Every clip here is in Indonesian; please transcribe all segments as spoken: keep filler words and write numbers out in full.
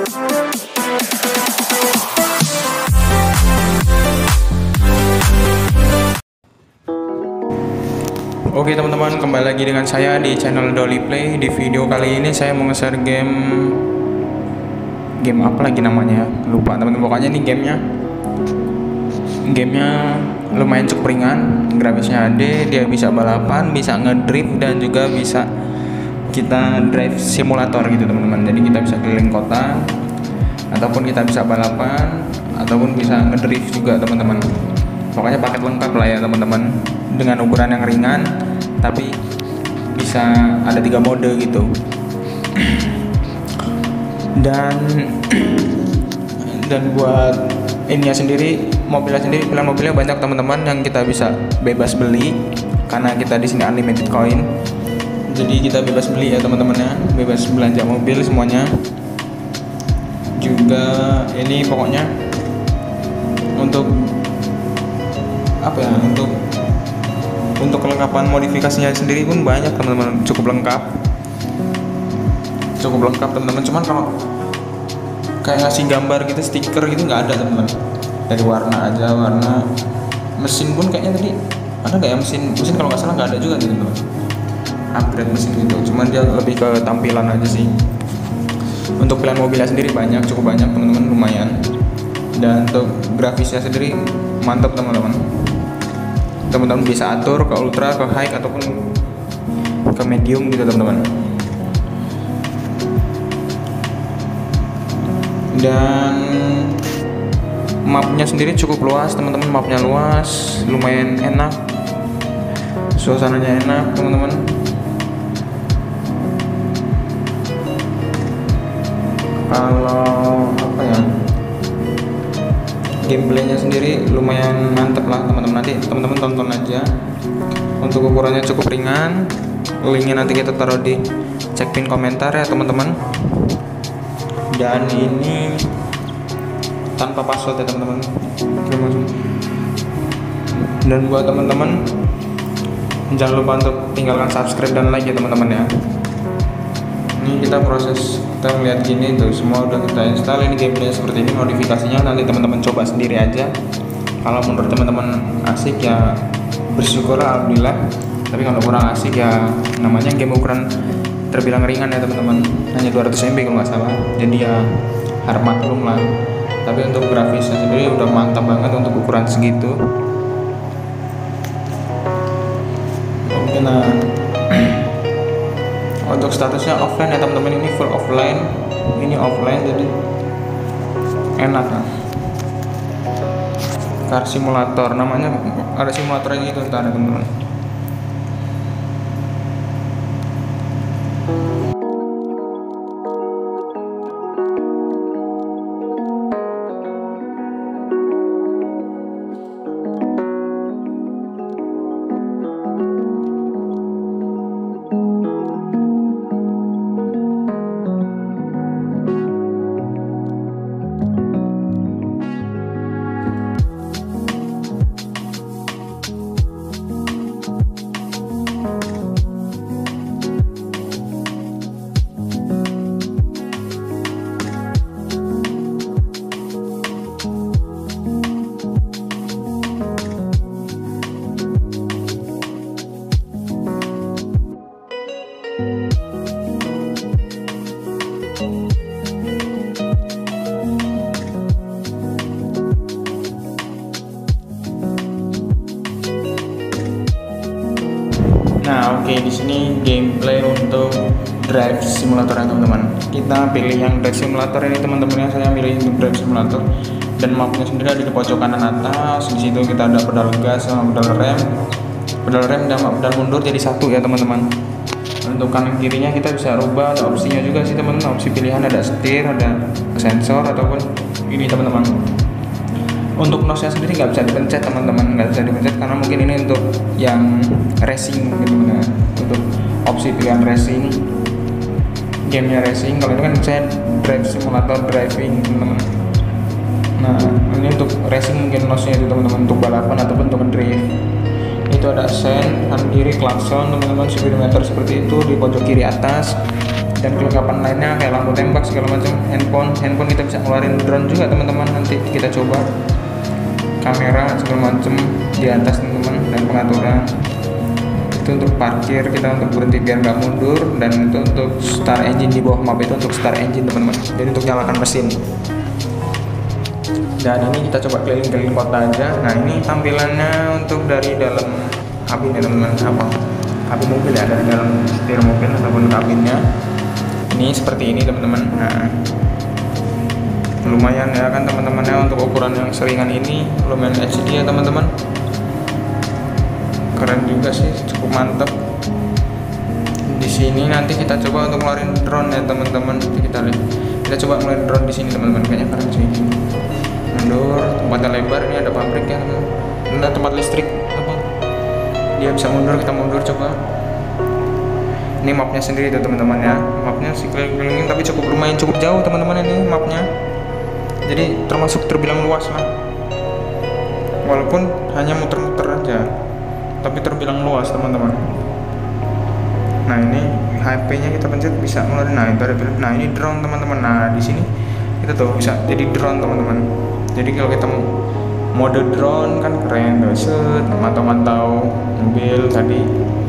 Oke teman-teman, kembali lagi dengan saya di channel Dolly Play. Di video kali ini saya mau nge-share game Game apa lagi namanya, lupa teman-teman. Pokoknya ini gamenya Gamenya lumayan cukup ringan, grafisnya H D, dia bisa balapan, bisa ngedrift, dan juga bisa kita drive simulator gitu teman-teman. Jadi kita bisa keliling kota, ataupun kita bisa balapan, ataupun bisa ngedrift juga teman-teman. Pokoknya paket lengkap lah ya teman-teman, dengan ukuran yang ringan tapi bisa ada tiga mode gitu. Dan dan buat ininya sendiri, mobilnya sendiri, pilihan mobilnya banyak teman-teman yang kita bisa bebas beli karena kita di sini unlimited coin. Jadi kita bebas beli ya teman-teman ya, bebas belanja mobil semuanya. Juga ini pokoknya untuk apa ya, untuk untuk kelengkapan modifikasinya sendiri pun banyak teman-teman, cukup lengkap cukup lengkap teman-teman. Cuman kalau kayak ngasih gambar gitu, stiker gitu nggak ada teman-teman. Dari warna aja, warna mesin pun kayaknya tadi ada nggak ya, mesin mesin kalau nggak salah nggak ada juga gitu teman-teman, upgrade mesin gitu. Cuman dia lebih ke tampilan aja sih. Untuk pilihan mobilnya sendiri banyak, cukup banyak teman-teman, lumayan. Dan untuk grafisnya sendiri mantap teman-teman. Teman-teman bisa atur ke ultra, ke high, ataupun ke medium gitu teman-teman. Dan mapnya sendiri cukup luas teman-teman, mapnya luas, lumayan enak, suasananya enak teman-teman. Kalau apa ya, gameplaynya sendiri lumayan mantep lah teman-teman. Nanti teman-teman tonton aja. Untuk ukurannya cukup ringan, linknya nanti kita taruh di cek pin komentar ya teman-teman. Dan ini tanpa password ya teman-teman. Dan buat teman-teman jangan lupa untuk tinggalkan subscribe dan like ya teman-teman ya. Ini kita proses, kita melihat gini tuh, semua udah kita install. Ini gameplaynya seperti ini, modifikasinya nanti teman-teman coba sendiri aja. Kalau menurut teman-teman asik ya bersyukur alhamdulillah, tapi kalau kurang asik ya namanya game ukuran terbilang ringan ya teman-teman, hanya dua ratus M B kalau nggak salah, jadi ya harap maklum lah. Tapi untuk grafisnya sendiri udah mantap banget untuk ukuran segitu. Oke, nah untuk statusnya offline ya teman-teman, ini full offline, ini offline, jadi enak lah. Car simulator namanya, ada simulatornya gitu entar teman-teman. Nah, oke, okay, di sini gameplay untuk drive simulator ya teman-teman. Kita pilih yang drive simulator ini teman-teman, yang saya pilih untuk drive simulator. Dan mapnya sendiri ada di pojok kanan atas. Di situ kita ada pedal gas sama pedal rem, pedal rem dan pedal mundur jadi satu ya teman-teman. Untuk kanan kirinya kita bisa rubah, ada opsinya juga sih teman-teman. Opsi pilihan ada setir, ada sensor, ataupun ini teman-teman. Untuk nosnya sendiri nggak bisa dipencet teman-teman, nggak bisa dipencet karena mungkin ini untuk yang racing gitu. Nah, untuk opsi pilihan racing, gamenya racing. Kalau ini kan saya drive simulator driving teman-teman. Nah, ini untuk racing mungkin nosnya itu teman-teman, untuk balapan ataupun untuk drift. Itu ada sen, kanan kiri klakson teman-teman, speedometer seperti itu di pojok kiri atas. dan kelengkapan lainnya kayak lampu tembak segala macam, handphone handphone kita bisa ngeluarin drone juga teman-teman, nanti kita coba kamera segala macam di atas teman-teman, dan pengaturan itu untuk parkir, kita untuk berhenti biar nggak mundur, dan itu untuk start engine di bawah map itu untuk start engine teman-teman, jadi untuk nyalakan mesin. Dan ini kita coba keliling-keliling kota aja. Nah ini tampilannya untuk dari dalam kabin ya teman-teman, apa kabin mobil ya, dari dalam setir mobil ataupun kabinnya ini seperti ini teman-teman. Nah lumayan ya kan teman-temannya, untuk ukuran yang seringan ini lumayan H D ya teman-teman, keren juga sih, cukup mantap. Di sini nanti kita coba untuk ngeluarin drone ya teman-teman, kita lihat, kita coba ngeluarin drone di sini teman-teman, kayaknya keren sih. Mundur, tempatnya lebar, ini ada pabrik ya teman-teman, ada tempat listrik apa, dia bisa mundur, kita mundur coba. Ini mapnya sendiri tuh teman-teman ya, mapnya sih keliling-kelilingin tapi cukup lumayan cukup jauh teman-teman ini mapnya, jadi termasuk terbilang luas lah, walaupun hanya muter-muter aja tapi terbilang luas teman-teman. Nah ini H P nya kita pencet bisa ngeluarin, nah itu ada, nah ini drone teman-teman. Nah di sini kita tuh bisa jadi drone teman-teman, jadi kalau kita mau mode drone kan keren tuh, set mantau-mantau mobil tadi.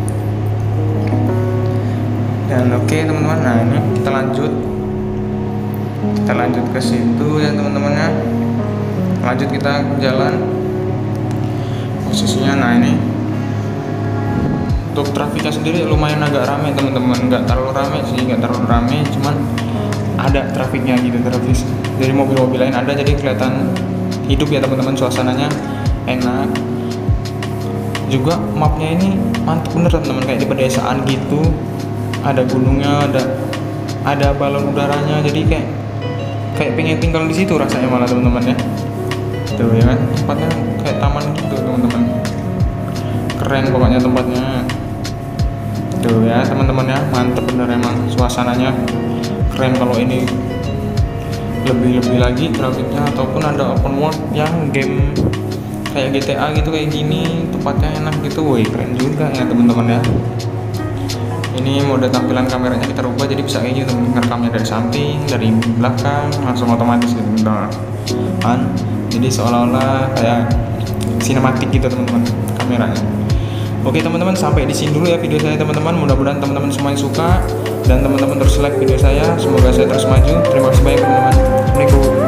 Dan oke okay, teman-teman, nah ini kita lanjut kita lanjut ke situ ya teman-teman ya, lanjut kita jalan posisinya. Nah ini untuk trafiknya sendiri lumayan agak ramai teman-teman, nggak terlalu ramai sih, nggak terlalu ramai, cuman ada trafiknya gitu, trafik dari mobil-mobil lain ada, jadi kelihatan hidup ya teman-teman, suasananya enak juga. Mapnya ini mantap bener teman-teman, kayak di pedesaan gitu, ada gunungnya, ada ada balon udaranya, jadi kayak kayak pengen tinggal di situ rasanya malah teman-teman ya. Tuh ya kan, tempatnya kayak taman gitu teman-teman, keren pokoknya tempatnya. Tuh ya teman-teman ya, mantep bener emang, suasananya keren. Kalau ini lebih-lebih lagi grafiknya, ataupun ada open world yang game kayak G T A gitu kayak gini, tempatnya enak gitu, woi keren juga ya teman-teman ya. Ini mode tampilan kameranya kita rubah jadi bisa kayak gitu, ngerekamnya dari samping, dari belakang, langsung otomatis gitu teman-teman kan, jadi seolah-olah kayak sinematik gitu teman-teman kameranya. Oke teman-teman, sampai di sini dulu ya video saya teman-teman, mudah-mudahan teman-teman semuanya suka dan teman-teman terus like video saya, semoga saya terus maju. Terima kasih banyak teman-teman. Assalamualaikum.